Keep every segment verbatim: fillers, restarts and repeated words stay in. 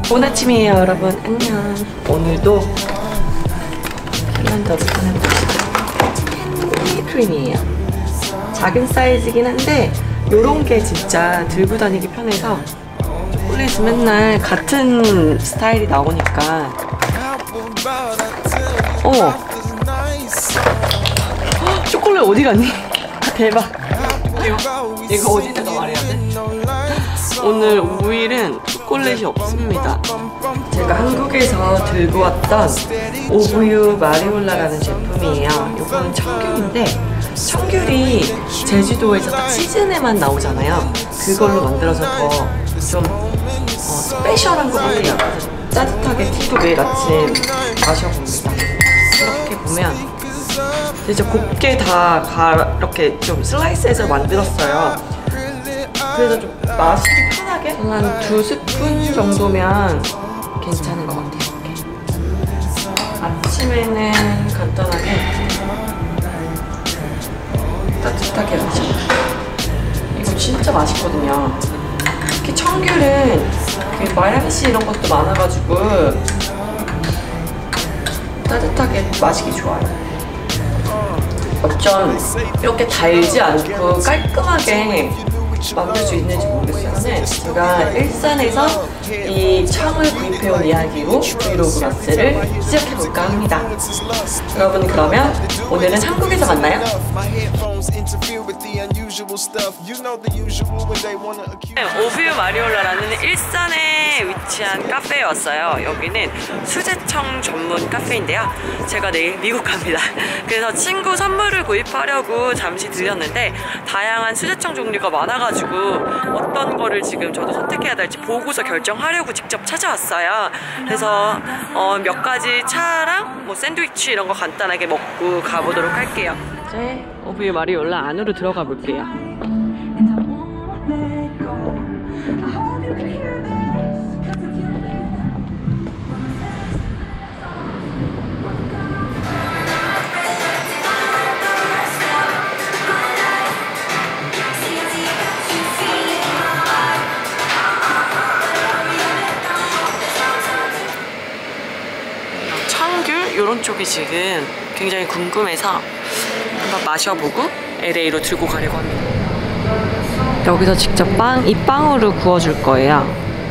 좋은 아침이에요 여러분. 안녕. 오늘도 핀란드에서 파는 핸드크림이에요. 작은 사이즈긴 한데 요런 게 진짜 들고 다니기 편해서 초콜릿은 맨날 같은 스타일이 나오니까. 어 초콜릿 어디 갔니? 대박. 이거, 이거 어디다가 말해야 돼? 오늘 오 일은 초콜릿이 없습니다. 제가 한국에서 들고 왔던 오브유 마리올라라는 제품이에요. 이거는 청귤인데 청귤이 제주도에서 딱 시즌에만 나오잖아요. 그걸로 만들어서 더 좀 어, 스페셜한 것 같아요. 따뜻하게 티도 매일 아침 마셔봅니다. 이렇게 보면 진짜 곱게 다 가, 이렇게 좀 슬라이스해서 만들었어요. 그래서 좀 마시기 편하게 한 두 스푼 정도면 괜찮은 것 같아요. 이렇게. 아침에는 간단하게 따뜻하게 마셔. 이거 진짜 맛있거든요. 특히 청귤은 그 마약씨 이런 것도 많아가지고 따뜻하게 마시기 좋아요. 어쩜 이렇게 달지 않고 깔끔하게 만들 수 있는지 모르겠어요. 네, 제가 일산에서 이 청을 구입해온 이야기로 브이로그 마스를 시작해볼까 합니다. 여러분 그러면 오늘은 한국에서 만나요. 오브유 마리올라라는 일산에 위치한 카페에 왔어요. 여기는 수제청 전문 카페인데요. 제가 내일 미국 갑니다. 그래서 친구 선물을 구입하려고 잠시 들렸는데 다양한 수제청 종류가 많아가지고 어떤 거를 지금 저도 선택해야 될지 보고서 결정하려고 직접 찾아왔어요. 그래서 어, 몇 가지 차랑 뭐 샌드위치 이런 거 간단하게 먹고 가보도록 할게요. 이제 오브유 마리올라 안으로 들어가 볼게요. 이런 쪽이 지금 굉장히 궁금해서 한번 마셔보고 엘에이로 들고 가려고 합니다. 여기서 직접 빵, 이 빵으로 구워줄 거예요.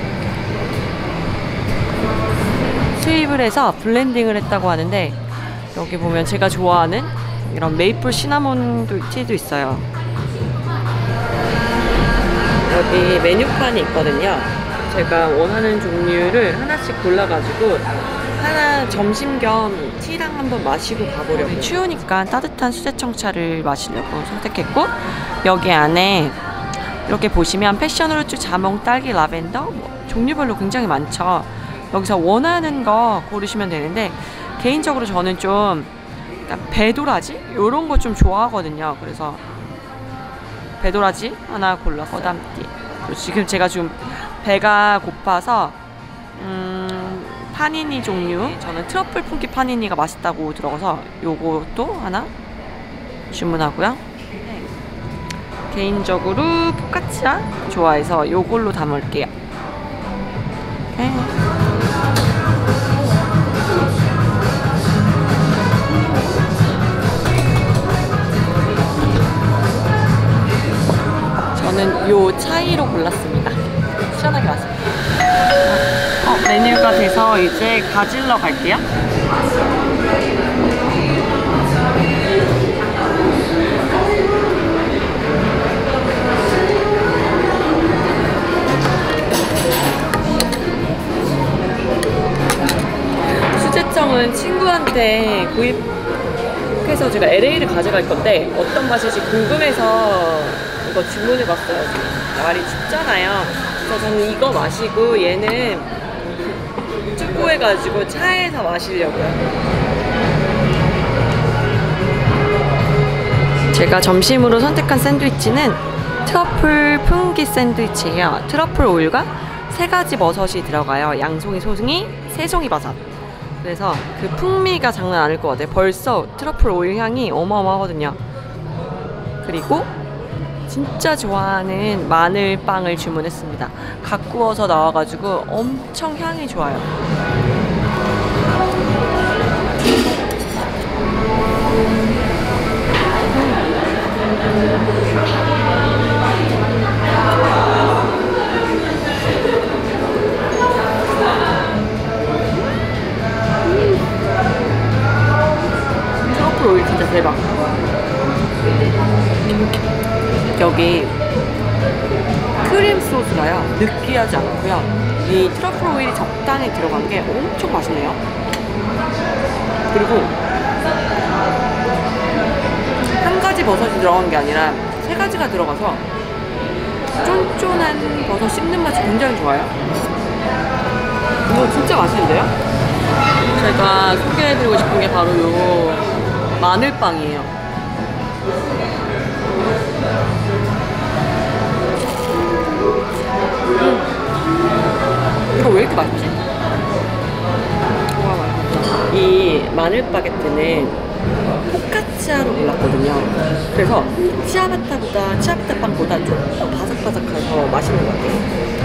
수입을 해서 블렌딩을 했다고 하는데 여기 보면 제가 좋아하는 이런 메이플 시나몬 티도 있어요. 여기 메뉴판이 있거든요. 제가 원하는 종류를 하나씩 골라가지고 하나 점심 겸 티랑 한번 마시고 가보려고. 추우니까 따뜻한 수제청차를 마시려고 선택했고 여기 안에 이렇게 보시면 패션으로 쭉 자몽, 딸기, 라벤더 뭐 종류별로 굉장히 많죠. 여기서 원하는 거 고르시면 되는데 개인적으로 저는 좀 배도라지? 이런 거 좀 좋아하거든요. 그래서 배도라지 하나 골랐어요. 어담띠. 지금 제가 좀 배가 고파서 음... 파니니 종류, 저는 트러플 품기 파니니가 맛있다고 들어가서 요것도 하나 주문하고요. 개인적으로 포카치아 좋아해서 요걸로 담을게요. 오케이. 저는 요 차이로 골랐습니다. 시원하게 마십니다. 어, 메뉴가 돼서 이제 가질러 갈게요. 수제청은 친구한테 구입해서 제가 엘에이를 가져갈 건데 어떤 맛일지 궁금해서 이거 주문해봤어요. 말이 춥잖아요. 그래서 저는 이거 마시고 얘는 쭈꾸해가지고 차에서 마시려고요. 제가 점심으로 선택한 샌드위치는 트러플 풍기 샌드위치예요. 트러플 오일과 세 가지 버섯이 들어가요. 양송이, 소송이, 새송이 버섯. 그래서 그 풍미가 장난 아닐 것 같아요. 벌써 트러플 오일 향이 어마어마하거든요. 그리고 진짜 좋아하는 마늘빵을 주문했습니다. 갓 구워서 나와가지고 엄청 향이 좋아요. 트러플 오일 진짜 대박. 여기 크림 소스가요 느끼하지 않고요, 이 트러플 오일이 적당히 들어간 게 엄청 맛있네요. 그리고 한 가지 버섯이 들어간 게 아니라 세 가지가 들어가서 쫀쫀한 버섯 씹는 맛이 굉장히 좋아요. 이거 진짜 맛있는데요? 제가 소개해드리고 싶은 게 바로 요 마늘빵이에요. 음. 이거 왜 이렇게 맛있지? 와, 맛있다. 이 마늘 바게트는 포카치아로 골랐거든요. 그래서 치아바타보다 치아바타 빵보다 좀 더 바삭바삭해서 맛있는 것 같아요.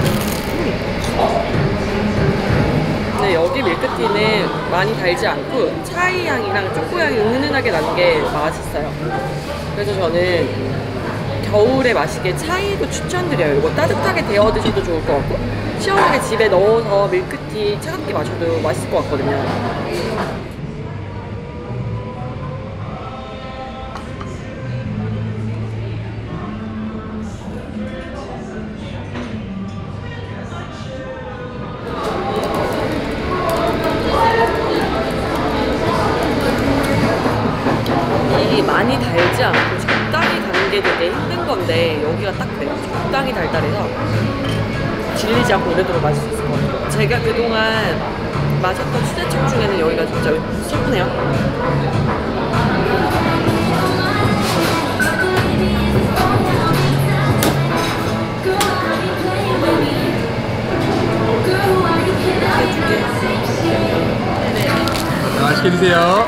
근데 여기 밀크티는 많이 달지 않고 차이 향이랑 초코 향이 은은하게 나는 게 맛있어요. 그래서 저는 겨울에 마시기에 차이도 추천드려요. 이거 따뜻하게 데워 드셔도 좋을 것 같고 시원하게 집에 넣어서 밀크티 차갑게 마셔도 맛있을 것 같거든요. 이 많이 달지 않고 적당히 단 게 되게 힘든 건데 여기가 딱 그래요. 적당히 달달해서 질리지 않고 오래도록 마실 수 있을 것 같아요. 제가 그동안 마셨던 수제청 중에는 여기가 진짜 최고네요. 맛있게 드세요.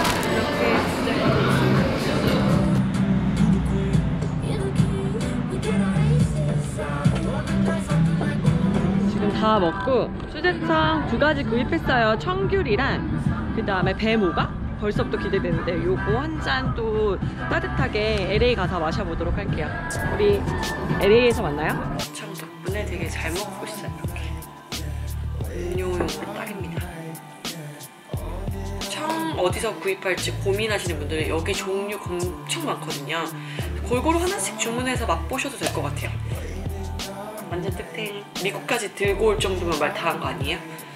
다 먹고 수제청 두 가지 구입했어요. 청귤이랑 그 다음에 배모가 벌써부터 기대되는데 요거 한 잔 또 따뜻하게 엘에이 가서 마셔보도록 할게요. 우리 엘에이에서 만나요. 청 덕분에 되게 잘 먹고 있어요. 이렇게 음료용으로 딱입니다. 청 어디서 구입할지 고민하시는 분들은 여기 종류 엄청 많거든요. 골고루 하나씩 주문해서 맛보셔도 될 것 같아요. 완전 특템. 미국까지 들고 올 정도면 말 다 한 거 아니에요?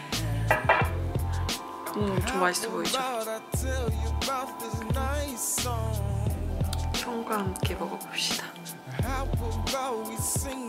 음, 좀 맛있어 보이죠? 청과 함께 먹어봅시다.